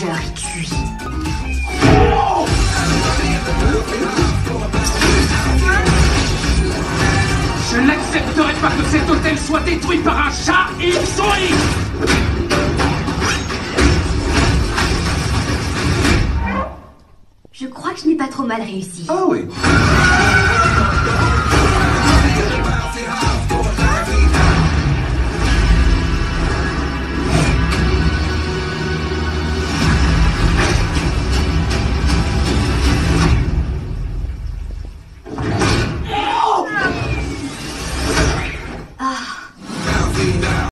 mangeur est cuit. Je n'accepterai pas que cet hôtel soit détruit par un chat et une souris. Je crois que je n'ai pas trop mal réussi. Ah oui.